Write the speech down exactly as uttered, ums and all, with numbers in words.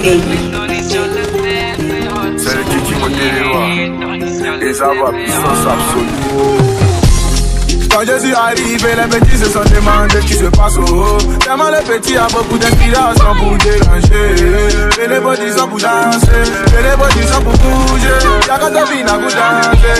Hey. C'est le Kiki Moteleva. Et ça va, puissance absolue. Quand je suis arrivé, les petits se sont demandés ce qui se passe au haut. Tellement les petits a beaucoup d'inspiration pour déranger. Et les bodies sont pour danser, et les bodies sont pour bouger. Y'a quand t'as fini à vous danser.